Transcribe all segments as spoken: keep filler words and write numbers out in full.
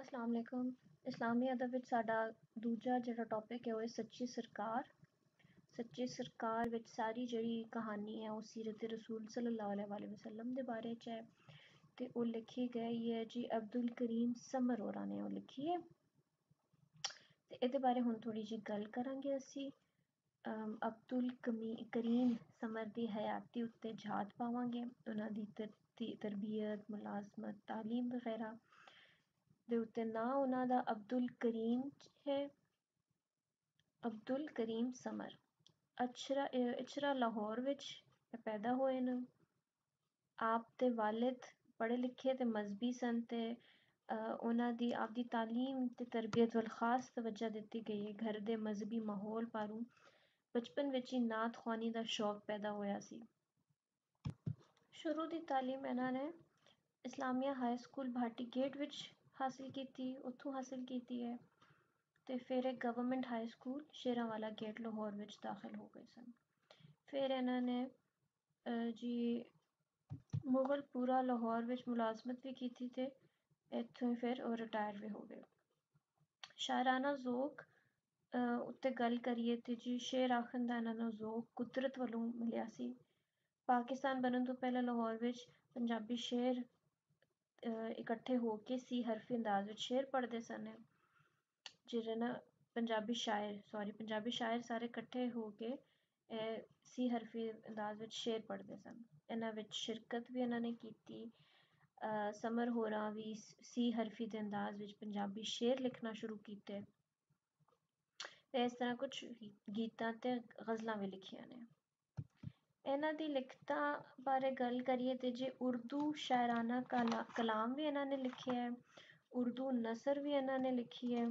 अस्सलाम वालेकुम। इस्लामी अदब विच साडा दूजा जिहड़ा टॉपिक है वो है सच्ची सरकार। सच्ची सरकार विच सारी जिहड़ी कहानी है वो सीरत रसूल सल्लल्लाहु अलैहि वसल्लम दे बारे च है ते वो लिखी गई है जी अब्दुल करीम समर होरां ने वो लिखी है ते इहदे बारे हुण थोड़ी जी गल करांगे असी। अम, अब्दुल कमी करीम समर दी हयाती उत्ते झात पावांगे, उन्हां दी तर तरबियत मुलाजमत तालीम वगैरह दे उत्ते ना उन्हां दा अब्दुल करीम है। अब्दुल करीम समर अचरा इचरा लाहौर विच पैदा होए न। आप दे वालिद पढ़े लिखे ते मजहबी सन ते उन्हां दी आप दी तालीम ते तरबियत वल खास तवज्जो दित्ती गई है। घर दे मजहबी माहौल पारू बचपन विच ही नात ख्वानी दा शौक पैदा होया सी। शुरू दी तालीम इन्हां ने Islamia high school Bhati gate विच हासिल कीती, उत्थों हासिल कीती है ते फिर एक government high school Sheranwala gate Lahore विच दाखिल हो गए सन। फिर इन्हां ने जी मुगलपुरा लाहौर विच मुलाजमत भी की ते इत्थों फिर वो रिटायर भी हो गए। शायराना ज़ौक उत्ते गल करिए ते जी शेर आखन दा इन्हां दा ज़ौक कुदरत वालों मिलिया सी। पाकिस्तान बनन तो पहले लाहौर विच पंजाबी शेर इकट्ठे होके सी हरफी अंदाज विच शेर पढ़दे सन। जेह्ड़े ना पंजाबी शायर सॉरी पंजाबी शायर सारे इकट्ठे होके सी हरफी अंदाज विच शेर पढ़दे सन। इन्हां विच शिरकत भी इन्हां ने कीती। समर होरां भी सी हरफी दे अंदाज विच पंजाबी शेर लिखना शुरू कीते ते इस तरह कुछ गीतां ते गज़लां भी लिखियां ने। इन्हां दी लिखतां बारे गल करिए ते जे उर्दू शायराना कला कलाम भी इन्हां ने लिखे है, उर्दू नसर भी इन्हां ने लिखी है।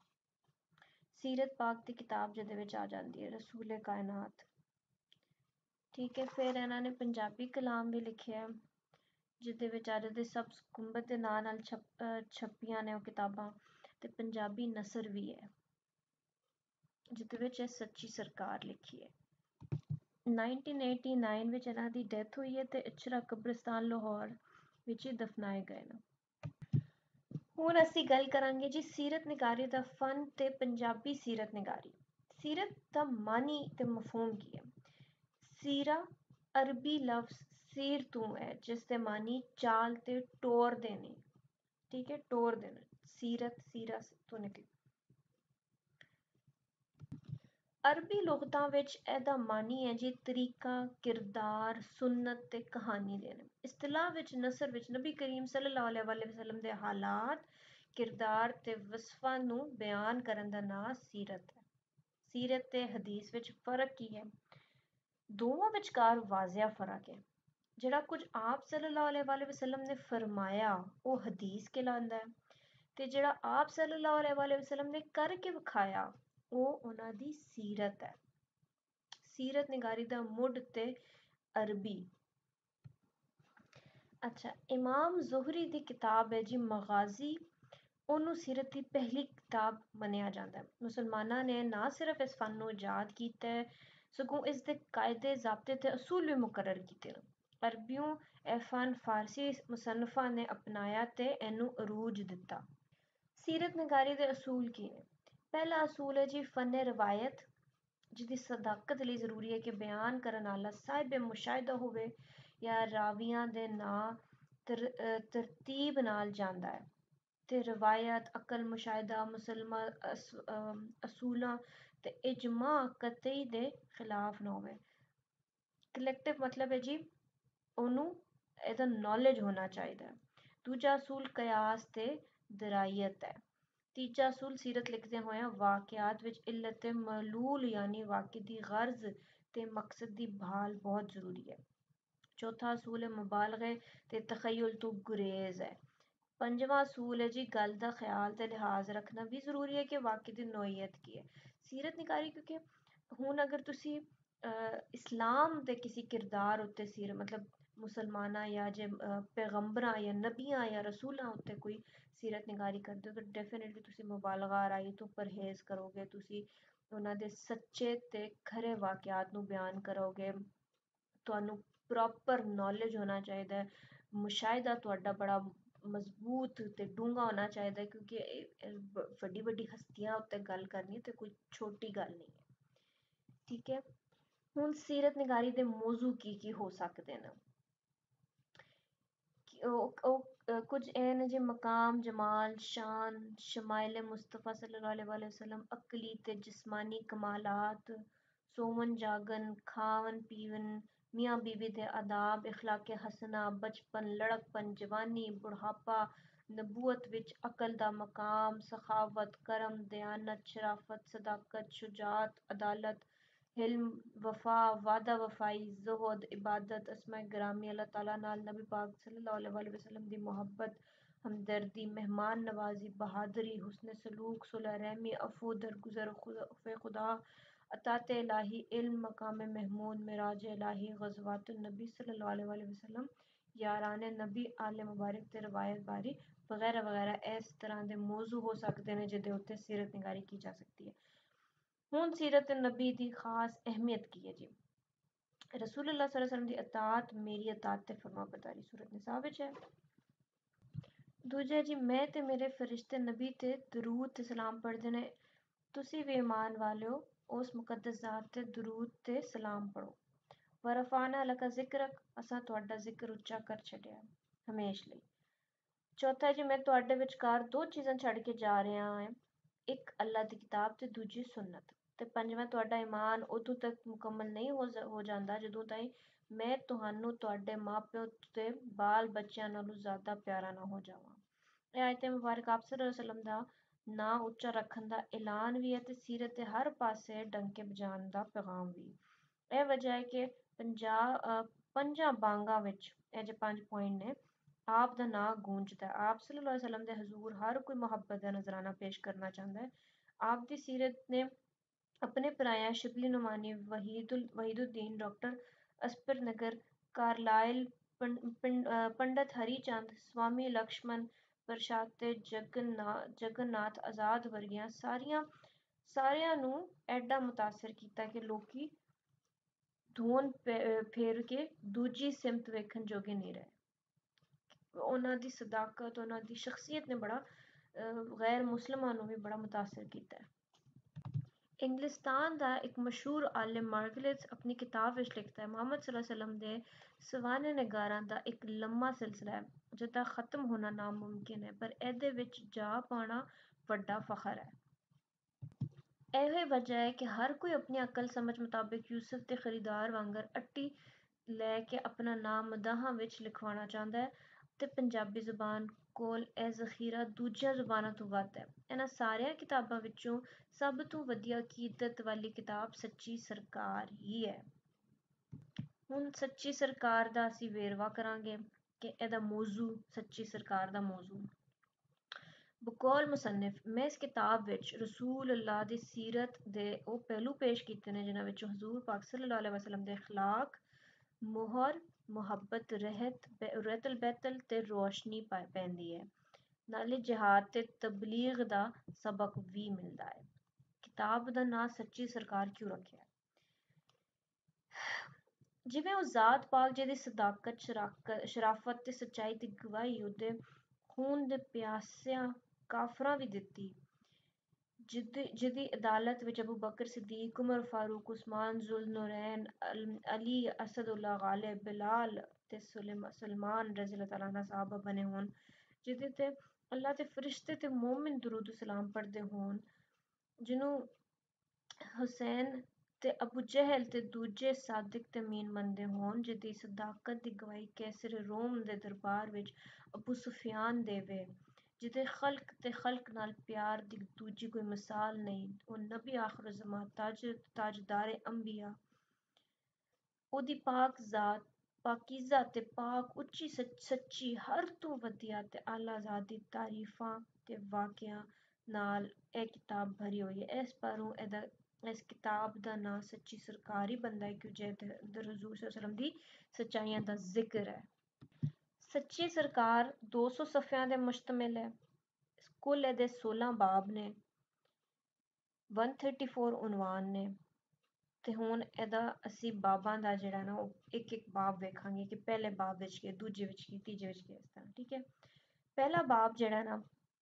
सीरत पाक दी किताब जिहदे विच आ जांदी है रसूले कायनात, ठीक है। फिर इन्हां ने पंजाबी कलाम भी लिखे है जिहदे विच अज दे सब गुंबद दे नां नाल छप छपियां ने ओह किताबां ते पंजाबी नसर भी है जिहदे विच सच्ची सरकार लिखी है। नाइनटीन एटी नाइन विच इन्हां दी डेथ हुई है ते इचरा कब्रिस्तान लाहौर विच ही दफनाए गए न। हुण असी गल करांगे जी सीरत निगारी दा फन ते पंजाबी सीरत निगारी। सीरत दा मानी ते मफहूम की है। सीरा अरबी लफ्ज सीर तू है जिसदे मानी चाल ते टोर देने, ठीक है, टोर देना। सीरत सीरा तो निकली। अरबी लुगतां विच एदा मानी है जी तरीका, किरदार, सुन्नत ते कहानी देना। इस्तिलाह विच नसर विच नबी करीम सल्लल्लाहु अलैहि वसल्लम दे हालात, किरदार ते वसफां नूं बयान करन दा नां सीरत है। सीरत ते हदीस विच फर्क की है? दोवां विचकार वाज़िया फर्क है। जेह्ड़ा कुछ आप सल्लल्लाहु अलैहि वसल्लम ने फरमाया ओह हदीस कहलांदा है ते जेह्ड़ा आप सल्लल्लाहु अलैहि वसल्लम ने करके विखाया ओह उन्हां दी सीरत है। सीरत निगारी दा मुढ़ ते अरबी। अच्छा, इमाम ज़ुहरी दी किताब है जी मगाज़ी, ਉਹਨੂੰ सीरत ਦੀ पहली किताब ਮੰਨਿਆ ਜਾਂਦਾ ਹੈ। ਮੁਸਲਮਾਨਾਂ ਨੇ ਨਾ ਸਿਰਫ ਇਸ ਫਨ ਨੂੰ ਇਜਾਦ ਕੀਤਾ ਹੈ ਸਗੋਂ ਇਸ ਦੇ ਕਾਇਦੇ ਜ਼ਾਬਤੇ ਤੇ ਅਸੂਲ ਵੀ ਮੁਕਰਰ ਕੀਤੇ ਨੇ। ਅਰਬੀਓਂ ਇਹ ਫਨ ਫਾਰਸੀ ਮੁਸੰਨਫਾਂ ਨੇ ਅਪਣਾਇਆ ਤੇ ਇਹਨੂੰ ਅਰੂਜ ਦਿੱਤਾ। सीरत निगारी ਦੇ ਅਸੂਲ ਕੀ ਨੇ? ਪਹਿਲਾ ਅਸੂਲ ਹੈ ਜੀ ਫਨ ਰਵਾਇਤ ਜਿਹਦੀ ਸਦਾਕਤ ਲਈ ਜ਼ਰੂਰੀ ਹੈ ਕਿ ਬਿਆਨ ਕਰਨ ਵਾਲਾ ਸਾਹਿਬ ਮੁਸ਼ਾਹਿਦਾ ਹੋਵੇ ਜਾਂ ਰਾਵੀਆਂ ਦੇ ਨਾਂ ਤਰ ਤਰਤੀਬ ਨਾਲ ਜਾਂਦਾ ਹੈ ਤੇ ਰਵਾਇਤ ਅਕਲ ਮੁਸ਼ਾਹਿਦਾ ਮੁਸਲਮਾ ਅਸੂਲਾਂ ਤੇ ਇਜਮਾ ਕਤਈ ਦੇ ਖਿਲਾਫ ਨਾ ਹੋਵੇ। ਕਲੈਕਟਿਵ ਮਤਲਬ ਹੈ ਜੀ ਉਹਨੂੰ ਇਹਦਾ ਨੌਲੇਜ ਹੋਣਾ ਚਾਹੀਦਾ ਹੈ। ਦੂਜਾ ਅਸੂਲ ਕਿਆਸ ਤੇ ਦਰਾਇਤ ਹੈ। ਤੀਜਾ ਅਸੂਲ ਸੀਰਤ ਲਿਖਦਿਆਂ ਹੋਇਆਂ ਵਾਕਿਆਤ ਵਿੱਚ ਇਲਤ ਤੇ ਮਲੂਲ ਯਾਨੀ ਵਾਕਿਆ ਦੀ ਗਰਜ਼ ਤੇ ਮਕਸਦ ਦੀ ਭਾਲ ਬਹੁਤ ਜ਼ਰੂਰੀ ਹੈ। ਚੌਥਾ ਅਸੂਲ ਹੈ ਮੁਬਾਲਗੇ ਤੇ ਤਖਯੁਲ ਤੋਂ ਗੁਰੇਜ਼ ਹੈ। ਪੰਜਵਾਂ ਅਸੂਲ ਹੈ ਜੀ ਗੱਲ ਦਾ ਖਿਆਲ ਤੇ ਲਿਹਾਜ਼ ਰੱਖਣਾ ਵੀ ਜ਼ਰੂਰੀ ਹੈ ਕਿ ਵਾਕਿਆ ਦੀ ਨੋਈਅਤ ਕੀ ਹੈ। ਸੀਰਤ ਨਿਗਾਰੀ ਕਿਉਂਕਿ ਹੁਣ ਅਗਰ ਤੁਸੀਂ ਇਸਲਾਮ ਦੇ ਕਿਸੇ ਕਿਰਦਾਰ ਉੱਤੇ ਸੀਰ ਮਤਲਬ ਮੁਸਲਮਾਨਾਂ ਜਾਂ ਜੇ ਪੈਗੰਬਰਾਂ ਜਾਂ ਨਬੀਆਂ ਜਾਂ ਰਸੂਲਾਂ ਉੱਤੇ ਕੋਈ ਸੀਰਤ ਨਿਗਾਰੀ ਕਰਦੇ ਹੋ ਤਾਂ ਡੈਫੀਨੇਟਲੀ ਤੁਸੀਂ ਮੁਬਾਲਗਾ ਰਾਈ ਤੋਂ ਪਰਹੇਜ਼ ਕਰੋਗੇ, ਤੁਸੀਂ ਉਹਨਾਂ ਦੇ ਸੱਚੇ ਤੇ ਖਰੇ ਵਾਕਿਆਤ ਨੂੰ ਬਿਆਨ ਕਰੋਗੇ। ਤੁਹਾਨੂੰ ਪ੍ਰੋਪਰ ਨੌਲੇਜ ਹੋਣਾ ਚਾਹੀਦਾ ਹੈ। ਮੁਸ਼ਾਹਿਦਾ ਤੁਹਾਡਾ ਬੜਾ मजबूत ते डूंगा होना चाहिए, क्योंकि वड्डी वड्डी हस्तियां उत्ते गल करनी ते कोई छोटी गल नहीं है। ठीक है, हुण सीरत निगारी दे मौजू की की हो सकते न। कुछ ए न जी मकाम, जमाल, शान, शमाइल मुस्तफ़ा सल्लल्लाहु अलैहि वसल्लम, अकली ते जिस्मानी कमालात, सोवन जागन, खावन पीवन, मियाँ बीवी दे आदाब, इखलाक हसना, बचपन, लड़कपन, जवानी, बुढ़ापा, नबूवत विच अकल दा मकाम, सखावत, करम, दयानत, शराफत, सदाकत, शुजात, अदालत, हिल्म, वफा, वादा वफाई, ज़ुहद, इबादत, अस्माए गिरामी, अल्लाह ताला नाल, नबी पाक सल्लल्लाहु अलैहि वसल्लम दी मोहब्बत, हमदर्दी, मेहमान नवाजी, बहादुरी, हुस्न सलूक, सुलह रहमी, अफू दरगुजर, खौफ खुदा, अतात इलाही, इल्म, मकाम महमूद, मिराज इलाही, ग़ज़वातुन नबी सल्लल्लाहु अलैहि वसल्लम, यारान नबी, आले मुबारक ते रवायत बारी वगैरह वगैरह इस तरह के मौजू हो सकते हैं जिहदे उत्ते सीरत निगारी की जा सकती है। हुण सीरत नबी दी खास अहमियत की है जी। रसूलुल्लाह सल्लल्लाहु अलैहि वसल्लम दी अतात मेरी अतात ते फरमाबरदारी सूरत निसा विच है। दूजा जी, मैं ते मेरे फरिश्ते नबी ते दरूद ते सलाम पढ़दे ने, तुसी भी ईमान वालियो उस मुकद्दस ज़ात ते दरूद ते सलाम पढ़ो। वरफाना लका ज़िक्रक, असां तुहाडा ज़िक्र उच्चा कर छड्डिया हमेश ਲਈ। चौथा जी, मैं तुहाडे विचकार दो चीज़ां छड्ड के जा रहा हां, एक अल्लाह दी किताब ते दूजी सुन्नत। ते पंजवां, तुहाडा ईमान उदों तक मुकम्मल नहीं हो हो जांदा जदों ताईं मैं तुहानू तुहाडे माँ-प्यो ते बाल बच्चेयां नालों ज़्यादा प्यारा ना हो जावां। ਇਹ आयत मुबारक आप सल्लल्लाहु अलैहि वसल्लम दा नां ਉੱਚਾ ਰੱਖਣ ਦਾ ਐਲਾਨ ਵੀ ਹੈ ਤੇ ਸੀਰਤ ਦੇ ਹਰ ਪਾਸੇ ਡੰਕੇ ਵਜਾਉਣ ਦਾ ਪੈਗਾਮ ਵੀ। ਇਹ ਵਜ੍ਹਾ ਹੈ ਕਿ ਪੰਜਾਹ ਪੰਜਾਂ ਬਾਂਗਾਂ ਵਿੱਚ ਇਹ ਜੇ ਪੰਜ ਪੁਆਇੰਟ ਨੇ ਆਪ ਦਾ ਨਾਂ ਗੂੰਜਦਾ ਹੈ। ਆਪ ਸੱਲੱਲਾਹੁ ਅਲੈहि ਵਸੱਲਮ ਦੇ ਹਜ਼ੂਰ ਹਰ ਕੋਈ ਮੁਹੱਬਤ ਦਾ ਨਜ਼ਰਾਨਾ ਪੇਸ਼ ਕਰਨਾ ਚਾਹੁੰਦਾ ਹੈ। ਆਪ ਦੀ ਸੀਰਤ ਨੇ अपने पराया शबली नुमानी, वहीदुल वहीदुद्दीन, डॉक्टर अस्पर नगर, कार्लाइल, पंडित हरीचंद, स्वामी लक्ष्मण प्रसाद ते जगन्नाथ जगन्नाथ आजाद वर्गियां सारियां सारियां नू एडा मुतासर कीता कि लोकी धोन फेर के दूजी सिमत वेखन जोगे नहीं रहे। उन्हां दी सदाकत, उन्हां दी शख्सियत ने बड़ा गैर मुसलमां नू भी बड़ा मुतासर कीता है। इंग्लिस्तान दा एक मशहूर आलिम मार्गलिस अपनी किताब विच लिखता है, मुहम्मद सल्लल्लाहु अलैहि वसल्लम दे सवाने निगारां दा एक लम्मा सिलसिला है जिहदा खत्म होना नामुमकिन है, पर एहदे विच जा पाना वड्डा फखर है। एहो वजह है कि हर कोई अपनी अकल समझ मुताबिक यूसुफ दे खरीदार वांगर अट्टी लै के अपना नाम मदाहां विच लिखवाना चाहंदा है ते पंजाबी ज़ुबान कोल ਇਹ ਜ਼ਖੀਰਾ ਦੂਜੀਆਂ ਜ਼ੁਬਾਨਾਂ ਤੋਂ ਵੱਧ ਹੈ। ਇਹਨਾਂ ਸਾਰੀਆਂ ਕਿਤਾਬਾਂ ਵਿੱਚੋਂ ਸਭ ਤੋਂ ਵਧੀਆ ਅਕੀਦਤ ਵਾਲੀ ਕਿਤਾਬ ਸੱਚੀ ਸਰਕਾਰ ਹੀ ਹੈ। ਹੁਣ ਸੱਚੀ ਸਰਕਾਰ ਦਾ ਅਸੀਂ ਵੇਰਵਾ ਕਰਾਂਗੇ ਕਿ ਇਹਦਾ ਮੌਜੂ ਸੱਚੀ ਸਰਕਾਰ ਦਾ ਮੌਜੂ। ਬਕੌਲ ਮੁਸੰਨਿਫ, ਮੈਂ ਇਸ ਕਿਤਾਬ ਵਿੱਚ ਰਸੂਲ ਅੱਲਾਹ ਦੀ ਸੀਰਤ ਦੇ ਉਹ ਪਹਿਲੂ ਪੇਸ਼ ਕੀਤੇ ਨੇ ਜਿਨ੍ਹਾਂ ਵਿੱਚੋਂ ਹਜ਼ੂਰ ਪਾਕ ਸੱਲੱਲਾਹੁ ਅਲੈहि ਵਸੱਲਮ ਦੇ ਅਖਲਾਕ, ਮੁਹਰ, ਮੁਹੱਬਤ, ਰਹਿਤ ਰਹਿਤਲ ਬਹਿਤਲ ਤੇ ਰੋਸ਼ਨੀ ਪੈਂਦੀ ਹੈ। ਨਾਲੇ ਜਿਹਾਦ ਤੇ ਤਬਲੀਗ ਦਾ ਸਬਕ ਵੀ ਮਿਲਦਾ ਹੈ। ਕਿਤਾਬ ਦਾ ਨਾਂ ਸੱਚੀ ਸਰਕਾਰ ਕਿਉਂ ਰੱਖਿਆ? ਜਿਵੇਂ ਉਹ ਜ਼ਾਤ ਪਾਕ ਜਿਹਦੀ ਸਦਾਕਤ, ਸ਼ਰਾਫਤ ਤੇ ਸੱਚਾਈ ਦੀ ਗਵਾਹੀ ਉਹਦੇ ਖੂਨ ਦੇ ਪਿਆਸਿਆਂ ਕਾਫਰਾਂ ਵੀ ਦਿੱਤੀ, ਜਿਹਦੀ ਜਿਹਦੀ ਅਦਾਲਤ ਵਿੱਚ ਅਬੂ ਬਕਰ ਸਿੱਦੀਕ, ਉਮਰ ਫਾਰੂਕ, ਉਸਮਾਨ ਜ਼ੁਲ ਨੂਰੈਨ, ਅਲੀ ਅਸਦੁੱਲਾ ਗਾਲਿਬ, ਬਿਲਾਲ ਤੇ ਸਲਮਾਨ ਰਜ਼ੀ ਅੱਲਾਹ ਤਆਲਾ अन्हु ਸਹਾਬਾ ਬਣੇ ਹੋਣ, ਜਿਹਦੇ ਤੇ ਅੱਲਾਹ ਦੇ ਫਰਿਸ਼ਤੇ ਤੇ ਮੋਮਿਨ ਦਰੂਦ ਸਲਾਮ ਪੜ੍ਹਦੇ ਹੋਣ, ਜਿਹਨੂੰ ਹੁਸੈਨ ਤੇ ਅਬੂ ਜਹਿਲ ਤੇ ਦੂਜੇ ਸਾਦਿਕ ਤੇ ਅਮੀਨ ਮੰਨਦੇ ਹੋਣ, ਜਿਹਦੀ ਸਦਾਕਤ ਦੀ ਗਵਾਹੀ ਕੈਸਰ ਰੋਮ ਦੇ ਦਰਬਾਰ ਵਿੱਚ ਅਬੂ ਸੁਫਿਆਨ ਦੇਵੇ, ਜਿਹਦੇ ਖਲਕ ਤੇ ਖਲਕ ਨਾਲ ਪਿਆਰ ਦੀ ਦੂਜੀ ਕੋਈ ਮਿਸਾਲ ਨਹੀਂ, ਉਹ ਨਬੀ ਆਖਰ ਜ਼ਮਾਂ ਤਾਜ ਤਾਜਦਾਰ ਅੰਬੀਆ, ਉਹਦੀ ਪਾਕ ਜ਼ਾਤ ਪਾਕੀਜ਼ਾ ਤੇ ਪਾਕ ਉੱਚੀ ਸੱਚੀ ਹਰ ਤੋਂ ਵਧੀਆ ਤੇ ਆਲਾ ਜ਼ਾਤ ਦੀ ਤਾਰੀਫਾਂ ਤੇ ਵਾਕਿਆਂ ਨਾਲ ਇਹ ਕਿਤਾਬ ਭਰੀ ਹੋਈ ਹੈ। ਇਸ ਬਾਰੋਂ ਇਹਦਾ ਇਸ ਕਿਤਾਬ ਦਾ ਨਾਂ ਸੱਚੀ ਸਰਕਾਰ ਹੀ ਬਣਦਾ ਹੈ ਕਿਉਂ ਜਿਹਦੇ ਅੰਦਰ ਹਜ਼ੂਰ ਸੱਲੱਲਾਹੁ ਅਲੈहि ਵਸੱਲਮ ਦੀ ਸੱਚਾਈਆਂ ਦਾ ਜ਼ਿਕਰ ਹੈ। ਸੱਚੀ ਸਰਕਾਰ ਦੋ ਸੌ ਸਫ਼ਿਆਂ ਦੇ ਮੁਸ਼ਤਮਿਲ ਹੈ। ਕੁੱਲ ਇਹਦੇ ਸੋਲਾਂ ਬਾਬ ਨੇ, ਇੱਕ ਸੌ ਚੌਂਤੀ ਉਨਵਾਨ ਨੇ, ਤੇ ਹੁਣ ਇਹਦਾ ਅਸੀਂ ਬਾਬਾਂ ਦਾ ਜਿਹੜਾ ਨਾ ਉਹ ਇੱਕ ਇੱਕ ਬਾਬ ਵੇਖਾਂਗੇ ਕਿ ਪਹਿਲੇ ਬਾਬ ਵਿੱਚ ਕੀ, ਦੂਜੇ ਵਿੱਚ ਕੀ, ਤੀਜੇ ਵਿੱਚ ਕੀ, ਇਸ ਤਰ੍ਹਾਂ। ਠੀਕ ਹੈ, पहला बाब जेड़ा ना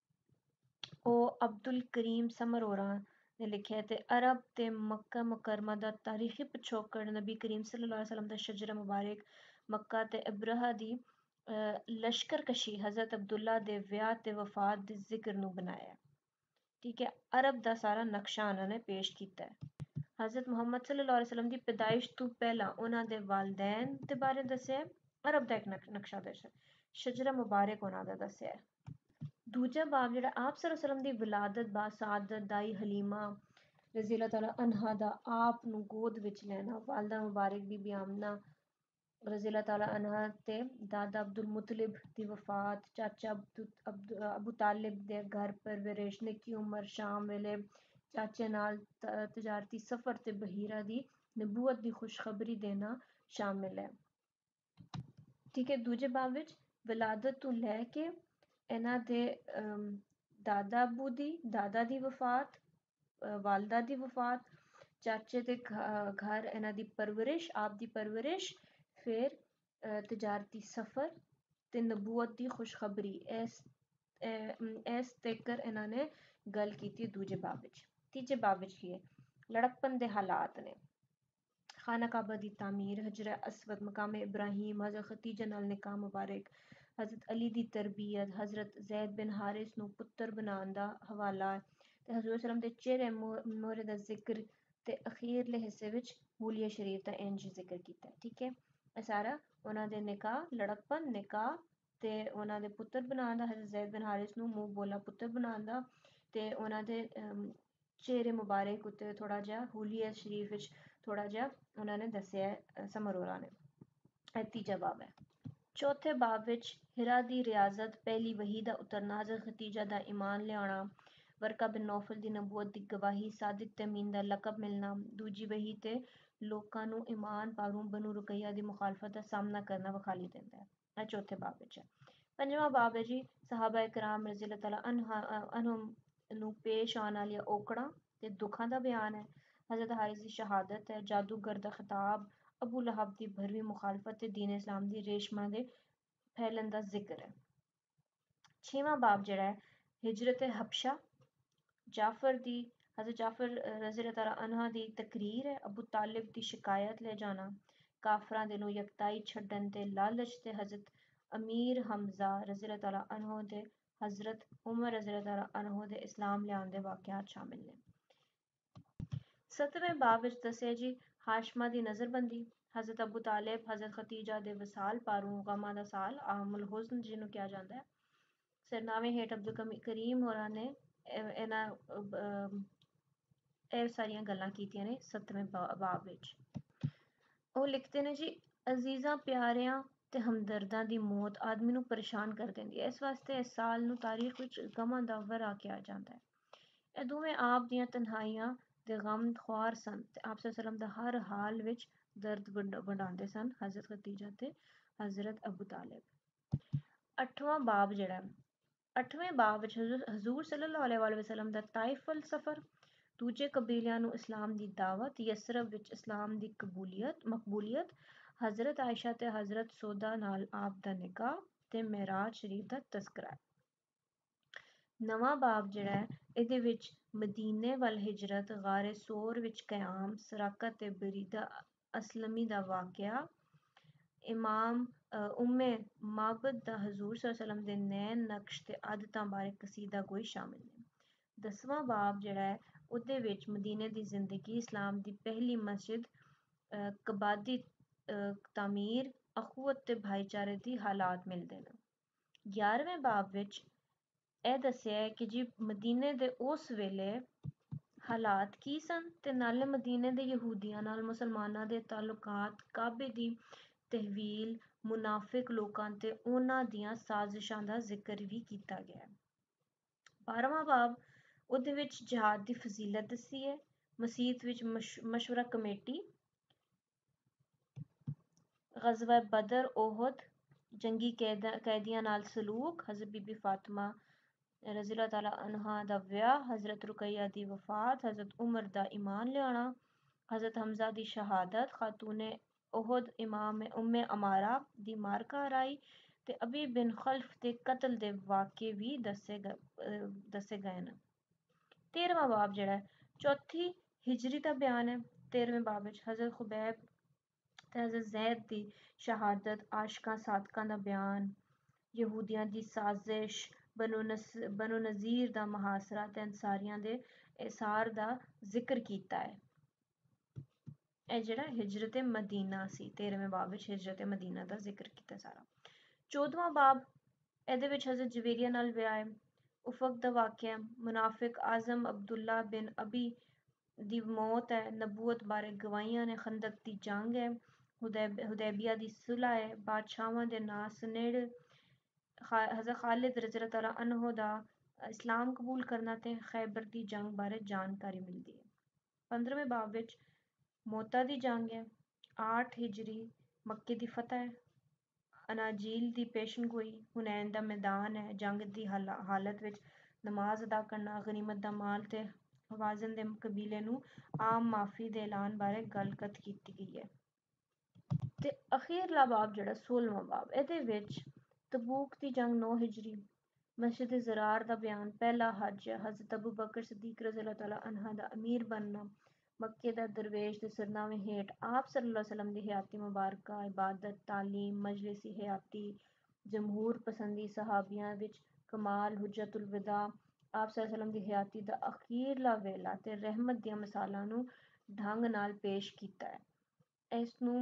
ਉਹ ਅਬਦੁਲ ਕਰੀਮ ਸਮਰ ਹੋਰਾਂ ਨੇ ਲਿਖਿਆ ਤੇ ਅਰਬ ਤੇ ਮੱਕਾ ਮੁਕਰਮਾ ਦਾ ਤਾਰੀਖੀ ਪਿਛੋਕੜ ਨਬੀ ਕਰੀਮ ਸੱਲੱਲਾਹੁ ਅਲੈਹਿ ਵਸੱਲਮ ਦਾ ਸ਼ਜਰਾ ਮੁਬਾਰਕ ਮੱਕਾ ਤੇ ਅਬਰਹਾ ਦੀ ਲਸ਼ਕਰਕਸ਼ੀ ਹਜ਼ਰਤ ਅਬਦੁੱਲਾ ਦੇ ਵਿਆਹ ਤੇ ਵਫਾਤ ਦੇ ਜ਼ਿਕਰ ਨੂੰ ਬਣਾਇਆ। ਠੀਕ ਹੈ, ਅਰਬ ਦਾ ਸਾਰਾ ਨਕਸ਼ਾ ਉਹਨਾਂ ਨੇ ਪੇਸ਼ ਕੀਤਾ ਹੈ। ਹਜ਼ਰਤ ਮੁਹੰਮਦ ਸੱਲੱਲਾਹੁ ਅਲੈਹਿ ਵਸੱਲਮ ਦੀ ਪੈਦਾਇਸ਼ ਤੋਂ ਪਹਿਲਾਂ ਉਹਨਾਂ ਦੇ ਵਾਲਦੈਨ ਦੇ ਬਾਰੇ ਦੱਸਿਆ, ਅਰਬ ਦਾ ਇੱਕ ਨਕਸ਼ਾ ਦੱਸਿਆ, ਸ਼ਜਰਾ ਮੁਬਾਰਕ ਉਹਨਾਂ ਦਾ ਦੱਸਿਆ। ਦੂਜਾ ਬਾਬ ਜਿਹੜਾ ਆਪ ਸੱਲੱਲਾਹੁ ਅਲੈਹਿ ਵਸੱਲਮ ਦੀ ਵਿਲਾਦਤ ਬਾ ਸਾਦਤ ਦਾਈ ਹਲੀਮਾ ਰਜ਼ੀ ਅੱਲਾਹ ਤਾਲਾ ਅਨਹਾ ਦਾ ਆਪ ਨੂੰ ਗੋਦ ਵਿੱਚ ਲੈਣਾ, ਵਾਲਦਾ ਮੁਬਾਰਕ ਬੀਬੀ ਆਮਨਾ ਰਜ਼ੀ ਅੱਲਾਹ ਤਾਲਾ ਅਨਹਾ ਤੇ ਦਾਦਾ ਅਬਦੁਲ ਮੁਤਲਿਬ ਦੀ ਵਫਾਤ, ਚਾਚਾ ਅਬੂ ਤਾਲਿਬ ਦੇ ਘਰ ਪਰਵਰਿਸ਼, ਨਿੱਕੀ ਉਮਰ ਸ਼ਾਮ ਵੇਲੇ ਚਾਚੇ ਨਾਲ ਤਜਾਰਤੀ ਸਫ਼ਰ ਤੇ ਬਹੀਰਾ ਦੀ ਨਬੂਵਤ ਦੀ ਖੁਸ਼ਖਬਰੀ ਦੇਣਾ ਸ਼ਾਮਿਲ ਹੈ। ਠੀਕ ਹੈ, ਦੂਜੇ ਬਾਬ ਵਿੱਚ ਵਿਲਾਦਤ ਤੋਂ ਲੈ ਕੇ ਇਹਨਾਂ ਦੇ ਦਾਦਾ ਅਬੂ ਦੀ ਦਾਦਾ ਦੀ ਵਫਾਤ, ਵਾਲਦਾ ਦੀ ਵਫਾਤ, ਚਾਚੇ ਦੇ ਘਰ ਇਹਨਾਂ ਦੀ ਪਰਵਰਿਸ਼, ਆਪ ਦੀ ਪਰਵਰਿਸ਼, ਫਿਰ ਤਜਾਰਤੀ ਸਫ਼ਰ ਤੇ ਨਬੂਵਤ ਦੀ ਖੁਸ਼ਖਬਰੀ, ਇਸ ਇਸ ਤੱਕਰ ਇਹਨਾਂ ਨੇ ਗੱਲ ਕੀਤੀ ਦੂਜੇ ਬਾਬ ਵਿੱਚ। ਤੀਜੇ ਬਾਬ ਵਿੱਚ ਕੀ ਹੈ? ਲੜਕਪਨ ਦੇ ਹਾਲਾਤ ਨੇ, ਖਾਨਾ ਕਾਬਾ ਦੀ ਤਾਮੀਰ, ਹਜਰਾ ਅਸਵਦ, ਮਕਾਮ ਇਬਰਾਹੀਮ, ਹਜ਼ਰਤ ਖਦੀਜਾ ਨਾਲ ਨਿਕਾਹ ਮੁਬਾਰਕ, ਹਜ਼ਰਤ ਅਲੀ ਦੀ ਤਰਬੀਅਤ, ਹਜ਼ਰਤ ਜ਼ੈਦ ਬਿਨ ਹਾਰਿਸ ਨੂੰ ਪੁੱਤਰ ਬਣਾਉਣ ਦਾ ਹਵਾਲਾ ਤੇ ਹਜ਼ੂਰ ਸੱਲਮ ਦੇ ਚਿਹਰੇ ਮੋਹਰੇ ਦਾ ਜ਼ਿਕਰ ਤੇ ਅਖੀਰਲੇ ਹਿੱਸੇ ਵਿੱਚ ਹੂਲੀਆ ਸ਼ਰੀਫ ਦਾ ਇੰਜ ਜ਼ਿਕਰ ਕੀਤਾ। ਠੀਕ ਹੈ, ਇਹ ਸਾਰਾ ਉਹਨਾਂ ਦੇ ਨਿਕਾਹ, ਲੜਕਪਨ, ਨਿਕਾਹ ਤੇ ਉਹਨਾਂ ਦੇ ਪੁੱਤਰ ਬਣਾਉਣ ਦਾ, ਹਜ਼ਰਤ ਜ਼ੈਦ ਬਿਨ ਹਾਰਿਸ ਨੂੰ ਮੂੰਹ ਬੋਲਾ ਪੁੱਤਰ ਬਣਾਉਣ ਦਾ ਤੇ ਉਹਨਾਂ ਦੇ ਚਿਹਰੇ ਮੁਬਾਰਕ ਉੱਤੇ ਥੋੜਾ ਜਿਹਾ ਹੂਲੀਆ ਸ਼ਰੀਫ ਵਿੱਚ ਥੋੜਾ ਜਿਹਾ ਉਹਨਾਂ ਨੇ ਦੱਸਿਆ ਸਮਰੋਰਾ ਨੇ। ਇਹ ਤੀਜਾ ਬਾਬ ਹੈ। ਚੌਥੇ ਬਾਬ ਵਿੱਚ ਹਿਰਾ ਦੀ ਰਿਆਜ਼ਤ, ਪਹਿਲੀ ਵਹੀ ਦਾ ਉਤਰਨਾ, ਹਜ਼ਰਤ ਖਦੀਜਾ ਦਾ ਈਮਾਨ ਲਿਆਉਣਾ, ਵਰਕਾ ਬਿਨ ਨੌਫਲ ਦੀ ਨਬੂਵਤ ਦੀ ਗਵਾਹੀ, ਸਾਦਿਕ ਤੇ ਅਮੀਨ ਦਾ ਲਕਬ ਮਿਲਣਾ, ਦੂਜੀ ਵਹੀ ਤੇ ਲੋਕਾਂ ਨੂੰ ਈਮਾਨ ਪਾਰੂ ਬਨੂ ਰੁਕਈਆ ਦੀ ਮੁਖਾਲਫਤ ਦਾ ਸਾਹਮਣਾ ਕਰਨਾ ਵਿਖਾਲੀ ਦਿੰਦਾ ਹੈ। ਇਹ ਚੌਥੇ ਬਾਬ ਵਿੱਚ ਹੈ। ਪੰਜਵਾਂ ਬਾਬ ਹੈ ਜੀ ਸਹਾਬਾ ਇਕਰਾਮ ਰਜ਼ੀ ਅੱਲਾਹ ਤਾਲਾ ਅਨਹੁਮ ਨੂੰ ਪੇਸ਼ ਆਉਣ ਵਾਲੀਆਂ ਔਕੜਾਂ ਤੇ ਦੁੱਖਾਂ ਦਾ ਬਿਆਨ ਹੈ। ਹਜ਼ਰਤ ਹਾਰਿਸ ਦੀ ਸ਼ਹਾਦਤ ਹੈ, ਜਾਦੂਗਰ ਦਾ ਖਿਤਾਬ, ਅਬੂ ਲਹਬ ਦੀ ਭਰਵੀਂ ਮੁਖਾਲਫਤ ਤੇ ਦੀਨ ਇਸਲਾਮ ਦੀ ਰੇਸ਼ਮਾਂ ਦੇ ਫੈਲਣ ਦਾ ਜ਼ਿਕਰ ਹੈ। ਛੇਵਾਂ ਬਾਬ ਜਿਹੜਾ ਹੈ ਹਿਜਰਤ ਹਬਸ਼ਾ, ਜਾਫਰ ਦੀ ਹਜ਼ਰਤ ਜਾਫਰ ਰਜ਼ੀ ਅੱਲਾਹ ਤਾਲਾ ਅਨਹਾ ਦੀ ਤਕਰੀਰ ਹੈ, ਅਬੂ ਤਾਲਿਬ ਦੀ ਸ਼ਿਕਾਇਤ ਲੈ ਜਾਣਾ, ਕਾਫਰਾਂ ਦੇ ਨੂੰ ਯਕਤਾਈ ਛੱਡਣ ਤੇ ਲਾਲਚ ਤੇ ਹਜ਼ਰਤ ਅਮੀਰ ਹਮਜ਼ਾ ਰਜ਼ੀ ਅੱਲਾਹ ਤਾਲਾ ਅਨਹੂ ਤੇ ਹਜ਼ਰਤ ਉਮਰ ਰਜ਼ੀ ਅੱਲਾਹ ਤਾਲਾ ਅਨਹੂ ਦੇ ਇਸਲਾਮ ਲਿਆਉਣ ਦੇ ਵਾਕਿਆਤ ਸ਼ਾਮਿਲ ਨੇ। ਸੱਤਵੇਂ ਬਾਬ ਵਿੱਚ ਦੱਸਿਆ ਜੀ ਹਾਸ਼ਮਾ ਦੀ ਨਜ਼ਰਬੰਦੀ, ਹਜ਼ਰਤ ਅਬੂ ਤਾਲਿਬ, ਹਜ਼ਰਤ ਖਦੀਜਾ ਦੇ ਵਸਾਲ ਪਾਰੂ ਗਮਾਂ ਦਾ ਸਾਲ ਆਮੁਲ ਹੁਜ਼ਨ ਜਿਹਨੂੰ ਕਿਹਾ ਜਾਂਦਾ ਹੈ। ਸਰਨਾਵੇਂ ਹੇਠ ਅਬਦੁਲ ਕਰੀਮ ਹੋਰਾਂ ਨੇ ਇਹਨਾਂ ਇਹ ਸਾਰੀਆਂ ਗੱਲਾਂ ਕੀਤੀਆਂ ਨੇ ਸੱਤਵੇਂ ਬਾਬ ਵਿੱਚ। ਉਹ ਲਿਖਦੇ ਨੇ ਜੀ ਅਜ਼ੀਜ਼ਾਂ ਪਿਆਰਿਆਂ ਤੇ ਹਮਦਰਦਾਂ ਦੀ ਮੌਤ ਆਦਮੀ ਨੂੰ ਪਰੇਸ਼ਾਨ ਕਰ ਦਿੰਦੀ ਹੈ, ਇਸ ਵਾਸਤੇ ਇਸ ਸਾਲ ਨੂੰ ਤਾਰੀਖ ਵਿੱਚ ਗਮਾਂ ਦਾ ਵਰ੍ਹਾ ਕਿਹਾ ਜਾਂਦਾ ਹੈ। ਇਹ ਦੋਵੇਂ ਆਪ ਦੀਆਂ ਤਨਹਾਈਆਂ ਦੇ ਗਮ ਖੁਆਰ ਸਨ ਤੇ ਆਪ ਸੱਲੱਲਾਹੁ ਅਲੈਹਿ ਵਸੱਲਮ ਦਾ ਹਰ ਹਾਲ ਵਿੱਚ ਦਰਦ ਵੰਡਾਉਂਦੇ ਸਨ, ਹਜ਼ਰਤ ਖਦੀਜਾ ਤੇ ਹਜ਼ਰਤ ਅਬੂ ਤਾਲਿਬ। ਅੱਠਵਾਂ ਬਾਬ ਜਿਹੜਾ ਅੱਠਵੇਂ ਬਾਬ ਵਿੱਚ ਹਜ਼ੂਰ ਸੱਲੱਲਾਹੁ ਅਲੈਹਿ ਵਸੱਲਮ ਦਾ ਤਾਇਫ ਵੱਲ ਸਫ਼ਰ, ਦੂਜੇ ਕਬੀਲਿਆਂ ਨੂੰ ਇਸਲਾਮ ਦੀ ਦਾਵਤ, ਯਸਰਬ ਵਿੱਚ ਇਸਲਾਮ ਦੀ ਕਬੂਲੀਅਤ ਮਕਬੂਲੀਅਤ, ਹਜ਼ਰਤ ਆਇਸ਼ਾ ਤੇ ਹਜ਼ਰਤ ਸੌਦਾ ਨਾਲ ਆਪ ਦਾ ਨਿਕਾਹ ਤੇ ਮਿਰਾਜ ਸ਼ਰੀਫ ਦਾ ਤਜ਼ਕਰਾ ਹੈ। ਨਵਾਂ ਬਾਬ ਜਿਹੜਾ ਹੈ ਇਹਦੇ ਵਿੱਚ ਮਦੀਨੇ ਵੱਲ ਹਿਜਰਤ, ਗਾਰੇ ਸੋਰ ਵਿੱਚ ਕਿਆਮ, ਸਰਾਕਤ ਤੇ ਬਰੀਦਾ ਅਸਲਮੀ ਦਾ ਵਾਕਿਆ, ਇਮਾਮ ਉਮੇ ਮਾਬਦ ਦਾ ਹਜ਼ੂਰ ਸੱਲੱਲਾਹੁ ਅਲੈਹਿ ਵਸੱਲਮ ਦੇ ਨੈਣ ਨਕਸ਼ ਤੇ ਆਦਤਾਂ ਬਾਰੇ ਕਸੀਦਾ ਗੋਈ ਸ਼ਾਮਿਲ ਨੇ। ਦਸਵਾਂ ਬਾਬ ਜਿਹੜਾ ਹੈ ਉਹਦੇ ਵਿੱਚ ਮਦੀਨੇ ਦੀ ਜ਼ਿੰਦਗੀ, ਇਸਲਾਮ ਦੀ ਪਹਿਲੀ ਮਸਜਿਦ, ਕਬਾਦੀ ਤਾਮੀਰ, ਅਖੂਵਤ ਤੇ ਭਾਈਚਾਰੇ ਦੀ ਹਾਲਾਤ ਮਿਲਦੇ ਨੇ। ਗਿਆਰਵੇਂ ਬਾਬ ਵਿੱਚ ਇਹ ਦੱਸਿਆ ਹੈ ਕਿ ਜੀ ਮਦੀਨੇ ਦੇ ਉਸ ਵੇਲੇ ਹਾਲਾਤ ਕੀ ਸਨ ਤੇ ਨਾਲੇ ਮਦੀਨੇ ਦੇ ਯਹੂਦੀਆਂ ਨਾਲ ਮੁਸਲਮਾਨਾਂ ਦੇ ਤਾਲੁਕਾਤ, ਕਾਬੇ ਦੀ ਤਹਵੀਲ, ਮੁਨਾਫਿਕ ਲੋਕਾਂ ਤੇ ਉਹਨਾਂ ਦੀਆਂ ਸਾਜ਼ਿਸ਼ਾਂ ਦਾ ਜ਼ਿਕਰ ਵੀ ਕੀਤਾ ਗਿਆ ਹੈ। ਬਾਰ੍ਹਵਾਂ ਬਾਬ ਉਹਦੇ ਵਿੱਚ ਜਿਹਾਦ ਦੀ ਫਜ਼ੀਲਤ ਦੱਸੀ ਹੈ, ਮਸੀਤ ਵਿੱਚ ਮਸ਼ਵਰਾ ਕਮੇਟੀ, ਗ਼ਜ਼ਵਾ ਬਦਰ, ਓਹਦ, ਜੰਗੀ ਕੈਦੀਆਂ ਨਾਲ ਸਲੂਕ, ਹਜ਼ਰਤ ਬੀਬੀ ਫਾਤਿਮਾ ਰਜ਼ੀ ਅੱਲਾਹ ਤਾਲਾ ਅਨਹਾ ਦਾ ਵਿਆਹ, ਹਜ਼ਰਤ ਰੁਕਈਆ ਦੀ ਵਫਾਤ, ਹਜ਼ਰਤ ਉਮਰ ਦਾ ਈਮਾਨ ਲਿਆਉਣਾ, ਹਜ਼ਰਤ ਹਮਜ਼ਾ ਦੀ ਸ਼ਹਾਦਤ, ਖਾਤੂਨੇ ਓਹਦ ਇਮਾਮ ਉਮੇ ਅਮਾਰਾ ਦੀ ਮਾਰਕਾ ਹਰਾਈ, ਤੇ ਅਬੀ ਬਿਨ ਖਲਫ ਦੇ ਕਤਲ ਦੇ ਵਾਕੇ ਵੀ ਦੱਸੇ ਗਏ ਦੱਸੇ ਗਏ ਨੇ। तेरहवां बाब जिहड़ा है चौथी हिजरी का बयान है। तेरहवें बाब विच हज़रत खुबैब ते हज़रत ज़ैद दी शहादत, आशकां सादकां दा बयान, यहूदियां दी साजिश, बनु नस बनु नज़ीर दा मुहासरा ते अंसारियां दे इसार दा जिक्र कीता है। ਇਹ ਜਿਹੜਾ ਹਿਜਰਤ ਮਦੀਨਾ ਸੀ, तेरहवें ਬਾਬ ਵਿੱਚ ਹਿਜਰਤ ਮਦੀਨਾ ਦਾ ਜ਼ਿਕਰ ਕੀਤਾ ਸਾਰਾ। ਚੌਦਵਾਂ ਬਾਬ ਇਹਦੇ ਵਿੱਚ ਹਜ਼ਰਤ ਜਵੇਰੀਆ ਨਾਲ ਵਿਆਹ ਹੈ, ਉਫਕ ਦਾ ਵਾਕਿਆ, ਮੁਨਾਫਿਕ ਆਜ਼ਮ ਅਬਦੁੱਲਾ ਬਿਨ ਅਬੀ ਦੀ ਮੌਤ ਹੈ, ਨਬੂਵਤ ਬਾਰੇ ਗਵਾਹੀਆਂ ਨੇ, ਖੰਦਕ ਦੀ ਜੰਗ ਹੈ, ਹੁदैब ਹੁदैबिया ਦੀ ਸੁਲ੍ਹਾ ਹੈ, ਬਾਦਸ਼ਾਹਾਂ ਦੇ ਨਾਂ ਸੁਨੇੜੇ, ਹਜ਼ਰਤ ਖਾਲਿਦ ਰਜ਼ੀ ਅੱਲਾਹੁ ਤਆਲਾ ਅਨਹੁ ਦਾ ਇਸਲਾਮ ਕਬੂਲ ਕਰਨਾ ਤੇ ਖੈਬਰ ਦੀ ਜੰਗ ਬਾਰੇ ਜਾਣਕਾਰੀ ਮਿਲਦੀ ਹੈ। ਪੰਦਰਵੇਂ ਬਾਬ ਵਿੱਚ ਮੌਤਾ ਦੀ ਜੰਗ ਹੈ, आठ हिजरी मक्के ਦੀ ਫਤਹ ਹੈ, ਅਨਾਜੀਲ ਦੀ ਪੇਸ਼ਨਗੋਈ, ਹੁਨੈਨ ਦਾ ਮੈਦਾਨ ਹੈ, ਜੰਗ ਦੀ ਹਾਲਤ ਵਿੱਚ ਨਮਾਜ਼ ਅਦਾ ਕਰਨਾ, ਗਨੀਮਤ ਦਾ ਮਾਲ ਤੇ ਹਵਾਜ਼ਨ ਦੇ ਕਬੀਲੇ ਨੂੰ ਆਮ ਮਾਫੀ ਦੇ ਐਲਾਨ ਬਾਰੇ ਗੱਲਕਥ ਕੀਤੀ ਗਈ ਹੈ। ਤੇ ਅਖੀਰਲਾ ਬਾਬ ਜਿਹੜਾ ਸੋਲ੍ਹਵਾਂ ਬਾਬ, ਇਹਦੇ ਵਿੱਚ ਤਬੂਕ ਦੀ ਜੰਗ ਨੌ ਹਿਜਰੀ, ਮਸਜਿਦ ਜ਼ਰਾਰ ਦਾ ਬਿਆਨ, ਪਹਿਲਾ ਹਜ, ਹਜ਼ਰਤ ਅਬੂ ਬਕਰ ਸਦੀਕ ਰਜ਼ੀ ਅੱਲਾਹੁ ਤਆਲਾ ਅਨਹੁ ਦਾ ਅਮੀਰ ਬਣਨਾ, मक्के दा दरवेश दे सरनामे हेठ आप सल्लल्लाहु अलैहि वसल्लम दी हयाती मुबारका, इबादत, तालीम, मजलिसी हयाती, जमहूर पसंदी सहाबियां विच कमाल, हुज्जतुल विदा, आप सल्लल्लाहु अलैहि वसल्लम दी हयाती दा अखीरला वेला ते रहमत दियां मिसालां नूं ढंग नाल पेश कीता है। इस नूं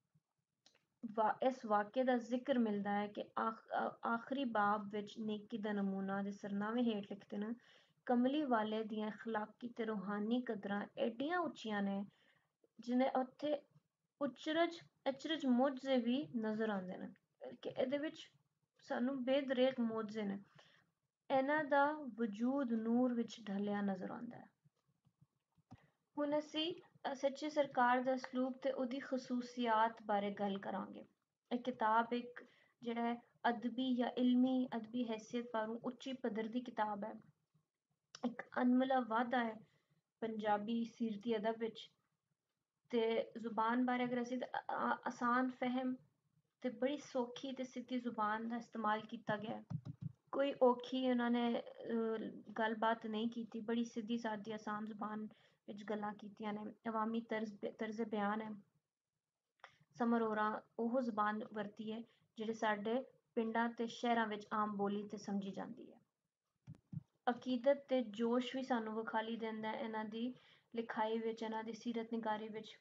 इस वाक़े दा जिक्र मिलदा है कि आखिरी बाब विच नेकी दा नमूना दे सरनामे हेठ लिखदे न, कमली वाले दियां अखलाकी ते रूहानी कदरां एडियां ਉੱਚੀਆਂ ਨੇ ਜਿਨੇ ਉੱਥੇ ਉਚਰਜ ਅਚਰਜ ਮੌਜਜ਼ੇ ਵੀ ਨਜ਼ਰ ਆਉਂਦੇ ਨੇ ਕਿ ਇਹਦੇ ਵਿੱਚ ਸਾਨੂੰ ਬੇਦਰੇਕ ਮੌਜਜ਼ੇ ਨੇ, ਇਹਨਾਂ ਦਾ ਵਜੂਦ ਨੂਰ ਵਿੱਚ ਢਲਿਆ ਨਜ਼ਰ ਆਉਂਦਾ ਹੈ। ਹੁਣ ਅਸੀਂ ਸੱਚੇ ਸਰਕਾਰ ਦਾ ਸਲੂਕ ਤੇ ਉਹਦੀ ਖਸੂਸੀਆਤ ਬਾਰੇ ਗੱਲ ਕਰਾਂਗੇ। ਇਹ ਕਿਤਾਬ ਇੱਕ ਜਿਹੜਾ ਹੈ ਅਦਬੀ ਜਾਂ ਇਲਮੀ ਅਦਬੀ ਹੈਸੀਅਤ ਬਾਰੇ ਉੱਚੀ ਪੱਧਰ ਦੀ ਕਿਤਾਬ ਹੈ, ਇੱਕ ਅਨਮੁੱਲਾ ਵਾਧਾ ਹੈ ਪੰਜਾਬੀ ਸੀਰਤੀ ਅਦਬ ਵਿੱਚ। ਤੇ ਜ਼ੁਬਾਨ ਬਾਰੇ ਅਗਰ ਅਸੀਂ ਆਸਾਨ ਫਹਿਮ ਤੇ ਬੜੀ ਸੌਖੀ ਤੇ ਸਿੱਧੀ ਜ਼ੁਬਾਨ ਦਾ ਇਸਤੇਮਾਲ ਕੀਤਾ ਗਿਆ, ਕੋਈ ਔਖੀ ਉਹਨਾਂ ਨੇ ਗੱਲਬਾਤ ਨਹੀਂ ਕੀਤੀ, ਬੜੀ ਸਿੱਧੀ ਸਾਦੀ ਆਸਾਨ ਜ਼ੁਬਾਨ ਵਿੱਚ ਗੱਲਾਂ ਕੀਤੀਆਂ ਨੇ, ਅਵਾਮੀ ਤਰਜ਼ ਤਰਜ਼ ਬਿਆਨ ਹੈ। ਸਮਰ ਹੋਰਾਂ ਉਹ ਜ਼ੁਬਾਨ ਵਰਤੀ ਹੈ ਜਿਹੜੇ ਸਾਡੇ ਪਿੰਡਾਂ ਤੇ ਸ਼ਹਿਰਾਂ ਵਿੱਚ ਆਮ ਬੋਲੀ ਤੇ ਸਮਝੀ ਜਾਂਦੀ ਹੈ। ਅਕੀਦਤ ਤੇ ਜੋਸ਼ ਵੀ ਸਾਨੂੰ ਵਿਖਾਲੀ ਦਿੰਦਾ ਇਹਨਾਂ ਦੀ ਲਿਖਾਈ ਵਿੱਚ, ਇਹਨਾਂ ਦੀ ਸੀਰਤ ਨਿਗਾਰੀ ਵਿੱਚ।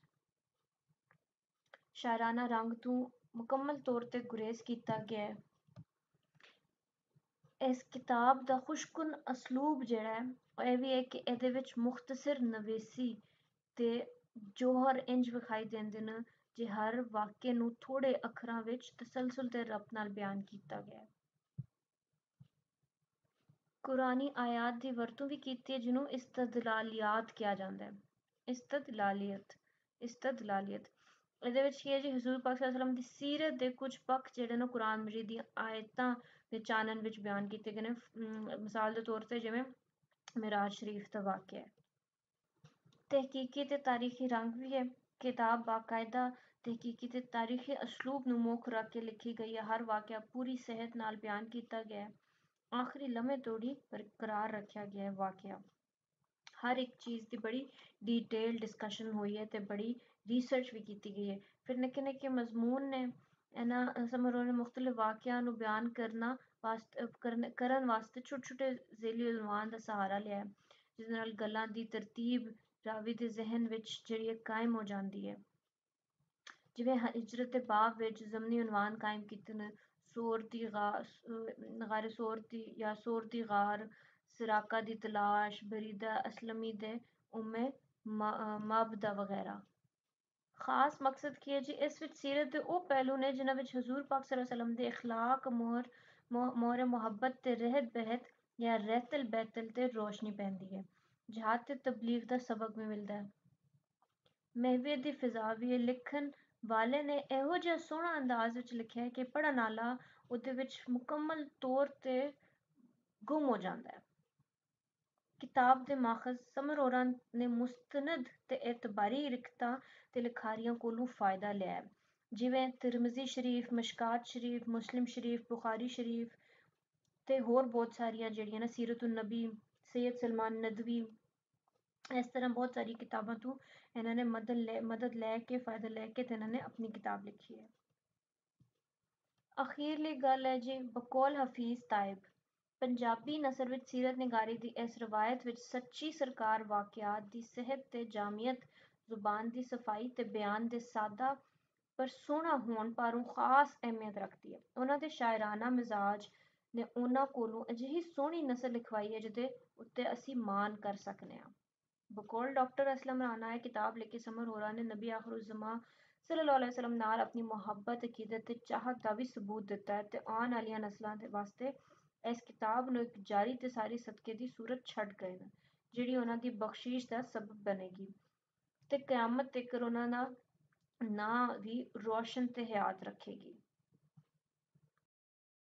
ਸ਼ਾਇਰਾਨਾ ਰੰਗ ਤੋਂ ਮੁਕੰਮਲ ਤੌਰ ਤੇ ਗੁਰੇਜ਼ ਕੀਤਾ ਗਿਆ ਹੈ। ਇਸ ਕਿਤਾਬ ਦਾ ਖੁਸ਼ਕੁਨ ਅਸਲੂਬ ਜਿਹੜਾ ਹੈ ਇਹ ਵੀ ਹੈ ਕਿ ਇਹਦੇ ਵਿੱਚ ਮੁਖਤਸਰ ਨਵੇਸੀ ਤੇ ਜੋਹਰ ਇੰਜ ਵਿਖਾਈ ਦਿੰਦੇ ਨੇ ਜੇ ਹਰ ਵਾਕੇ ਨੂੰ ਥੋੜੇ ਅੱਖਰਾਂ ਵਿੱਚ ਤਸਲਸਲ ਤੇ ਰਬਤ ਨਾਲ ਬਿਆਨ ਕੀਤਾ ਗਿਆ ਹੈ। ਕੁਰਾਨੀ ਆਇਤ ਦੀ ਵਰਤੋਂ ਵੀ ਕੀਤੀ ਹੈ ਜਿਹਨੂੰ ਇਸਤਦਲਾਲਿਆਤ ਕਿਹਾ ਜਾਂਦਾ ਹੈ। ਇਸਤਦਲਾਲੀਅਤ ਇਸਤਦਲਾਲੀਅਤ ਇਹਦੇ ਵਿੱਚ ਕੀ ਹੈ ਜੀ, ਹਜ਼ੂਰ ਪਾਕ ਸੱਲੱਲਾਹੁ ਅਲੈਹਿ ਵਸੱਲਮ ਦੀ ਸੀਰਤ ਦੇ ਕੁਝ ਪੱਖ ਜਿਹੜੇ ਨੇ ਕੁਰਾਨ ਮਜੀਦ ਦੀਆਂ ਆਇਤਾਂ ਦੇ ਚਾਨਣ ਵਿੱਚ ਬਿਆਨ ਕੀਤੇ ਗਏ ਨੇ। ਮਿਸਾਲ ਦੇ ਤੌਰ ਤੇ ਜਿਵੇਂ ਮਿਰਾਜ ਸ਼ਰੀਫ ਦਾ ਵਾਕਿਆ ਹੈ। ਤਹਿਕੀਕੀ ਤੇ ਤਾਰੀਖੀ ਰੰਗ ਵੀ ਹੈ। ਕਿਤਾਬ ਬਾਕਾਇਦਾ ਤਹਿਕੀਕੀ ਤੇ ਤਾਰੀਖੀ ਅਸਲੂਬ ਨੂੰ ਮੁੱਖ ਰੱਖ ਕੇ ਲਿਖੀ ਗਈ ਹੈ। ਹਰ ਵਾਕਿਆ ਪੂਰੀ ਸਿਹਤ ਨਾਲ ਬਿਆਨ ਕੀਤਾ ਗਿਆ ਹੈ, ਆਖਰੀ ਲਮਹੇ ਤੋੜੀ ਬਰਕਰਾਰ ਰੱਖਿਆ ਗਿਆ ਹੈ। ਵਾਕਿਆ ਹਰ ਇੱਕ ਚੀਜ਼ ਦੀ ਬੜੀ ਡੀਟੇਲ ਡਿਸਕਸ਼ਨ ਹੋਈ ਹੈ ਤੇ ਬੜੀ ਰਿਸਰਚ ਵੀ ਕੀਤੀ ਗਈ ਹੈ। ਫਿਰ ਨਿੱਕੇ ਨਿੱਕੇ ਮਜ਼ਮੂਨ ਨੇ, ਇਹਨਾਂ ਸਮਰੋਂ ਨੇ ਮੁਖਤਲਿਫ ਵਾਕਿਆਂ ਨੂੰ ਬਿਆਨ ਕਰਨਾ ਵਾਸਤੇ ਕਰਨ ਕਰਨ ਵਾਸਤੇ ਛੋਟੇ ਛੋਟੇ ਜ਼ੇਲੀ ਉਨਵਾਨ ਦਾ ਸਹਾਰਾ ਲਿਆ, ਜਿਹਦੇ ਨਾਲ ਗੱਲਾਂ ਦੀ ਤਰਤੀਬ ਰਾਵੀ ਦੇ ਜ਼ਿਹਨ ਵਿੱਚ ਜਿਹੜੀ ਕਾਇਮ ਹੋ ਜਾਂਦੀ ਹੈ। ਜਿਵੇਂ ਹਿਜਰਤ ਦੇ ਬਾਬ ਵਿੱਚ ਜ਼ਮਨੀ ਉਨਵਾਨ ਕਾਇਮ ਕੀਤੇ ਨੇ, ਸੋਰ ਦੀ ਗਾਰ ਗਾਰ ਸੋਰ ਦੀ ਜਾਂ ਸੋਰ ਦੀ ਗਾਰ, ਸਿਰਾਕਾ ਦੀ ਤਲਾਸ਼, ਬਰੀਦਾ ਅਸਲਮੀ ਦੇ ਉਮੇ ਮਾਬਦਾ ਵਗੈਰਾ। ਖਾਸ ਮਕਸਦ ਕੀ ਹੈ ਜੀ, ਇਸ ਵਿੱਚ ਸੀਰਤ ਦੇ ਉਹ ਪਹਿਲੂ ਨੇ ਜਿਨ੍ਹਾਂ ਵਿੱਚ ਹਜ਼ੂਰ ਪਾਕ ਸੱਲੱਲਾਹੁ ਅਲੈਹਿ ਵਸੱਲਮ ਦੇ ਇਖਲਾਕ, ਮੋਹਰ ਮੋਹਰ ਮੁਹੱਬਤ ਤੇ ਰਹਿਤ ਬਹਿਤ ਜਾਂ ਰਹਿਤਲ ਬਹਿਤਲ ਤੇ ਰੋਸ਼ਨੀ ਪੈਂਦੀ ਹੈ। ਜਹਾਦ ਤੇ ਤਬਲੀਗ ਦਾ ਸਬਕ ਵੀ ਮਿਲਦਾ ਹੈ। ਮਹਿਵੀਅਤ ਦੀ ਫਿਜ਼ਾ ਵੀ ਹੈ। ਲਿਖਣ ਵਾਲੇ ਨੇ ਇਹੋ ਜਿਹਾ ਸੋਹਣਾ ਅੰਦਾਜ਼ ਵਿੱਚ ਲਿਖਿਆ ਹੈ ਕਿ ਪੜ੍ਹਨ ਵਾਲਾ ਉਹਦੇ ਵਿੱਚ ਮੁਕੰਮਲ ਤੌਰ ਤੇ ਗੁੰਮ ਹੋ ਜਾਂਦਾ ਹੈ। ਕਿਤਾਬ ਦੇ ਮਾਖਜ਼ ਸਮਰ ਹੋਰਾਂ ਨੇ ਮੁਸਤਨਦ ਤੇ ਇਤਬਾਰੀ ਰਿਖਤਾਂ ਤੇ ਲਿਖਾਰੀਆਂ ਕੋਲੋਂ ਫਾਇਦਾ ਲਿਆ ਹੈ। ਜਿਵੇਂ ਤਿਰਮਿਜ਼ੀ ਸ਼ਰੀਫ, ਮਸ਼ਕਾਤ ਸ਼ਰੀਫ, ਮੁਸਲਿਮ ਸ਼ਰੀਫ, ਬੁਖਾਰੀ ਸ਼ਰੀਫ ਤੇ ਹੋਰ ਬਹੁਤ ਸਾਰੀਆਂ ਜਿਹੜੀਆਂ ਨੇ ਸੀਰਤੁਨ ਨਬੀ, ਸੈਯਦ ਸਲਮਾਨ ਨਦਵੀ, ਇਸ ਤਰ੍ਹਾਂ ਬਹੁਤ ਸਾਰੀ ਕਿਤਾਬਾਂ ਤੋਂ ਇਹਨਾਂ ਨੇ ਮਦਦ ਲੈ ਮਦਦ ਲੈ ਕੇ ਫਾਇਦਾ ਲੈ ਕੇ ਤੇ ਇਹਨਾਂ ਨੇ ਆਪਣੀ ਕਿਤਾਬ ਲਿਖੀ ਹੈ। ਅਖੀਰਲੀ ਗੱਲ ਹੈ ਜੀ ਬਕੌਲ ਹਫੀਜ਼ ਤਾਇਬ। ਪੰਜਾਬੀ ਨਸਰ ਵਿੱਚ ਸੀਰਤ ਨਿਗਾਰੀ ਦੀ ਇਸ ਰਵਾਇਤ ਵਿੱਚ ਸੱਚੀ ਸਰਕਾਰ ਵਾਕਿਆਤ ਦੀ ਸਿਹਤ ਤੇ ਜਾਮੀਅਤ, ਜ਼ੁਬਾਨ ਦੀ ਸਫਾਈ ਤੇ ਬਿਆਨ ਦੇ ਸਾਦਾ ਪਰ ਸੋਹਣਾ ਹੋਣ ਪਾਰੋਂ ਖਾਸ ਅਹਿਮੀਅਤ ਰੱਖਦੀ ਹੈ। ਉਹਨਾਂ ਦੇ ਸ਼ਾਇਰਾਨਾ ਮਿਜ਼ਾਜ ਨੇ ਉਹਨਾਂ ਕੋਲੋਂ ਅਜਿਹੀ ਸੋਹਣੀ ਨਸਲ ਲਿਖਵਾਈ ਹੈ ਜਿਹਦੇ ਉੱਤੇ ਅਸੀਂ ਮਾਣ ਕਰ ਸਕਨੇ ਹਾਂ। ਬਕੌਲ ਡਾਕਟਰ ਅਸਲਮ ਰਾਣਾ ਇਹ ਕਿਤਾਬ ਲਿਖੀ ਸਮਰ ਹੋਰਾਂ ਨੇ ਨਬੀ ਆਖਿਰੁਜ਼ਮਾਂ ਸੱਲੱਲਾਹੁ ਅਲੈਹਿ ਵਸੱਲਮ ਨਾਲ ਆਪਣੀ ਮੁਹੱਬਤ, ਅਕੀਦਤ ਤੇ ਚਾਹਤ ਦਾ ਵੀ ਸਬੂਤ ਦਿੱਤਾ ਹੈ ਤੇ ਆਉਣ ਵਾਲੀਆਂ ਨਸਲਾਂ ਦੇ ਵਾਸਤੇ ਇਸ ਕਿਤਾਬ ਨੂੰ ਇੱਕ ਜਾਰੀ ਤੇ ਸਾਰੀ ਸਦਕੇ ਦੀ ਸੂਰਤ ਛੱਡ ਗਏ ਨੇ, ਜਿਹੜੀ ਉਹਨਾਂ ਦੀ ਬਖਸ਼ਿਸ਼ ਦਾ ਸਬਬ ਬਣੇਗੀ ਤੇ ਕਿਆਮਤ ਤੱਕ ਉਹਨਾਂ ਦਾ ਨਾਂ ਵੀ ਰੌਸ਼ਨ ਤੇ ਹਯਾਤ ਰੱਖੇਗੀ।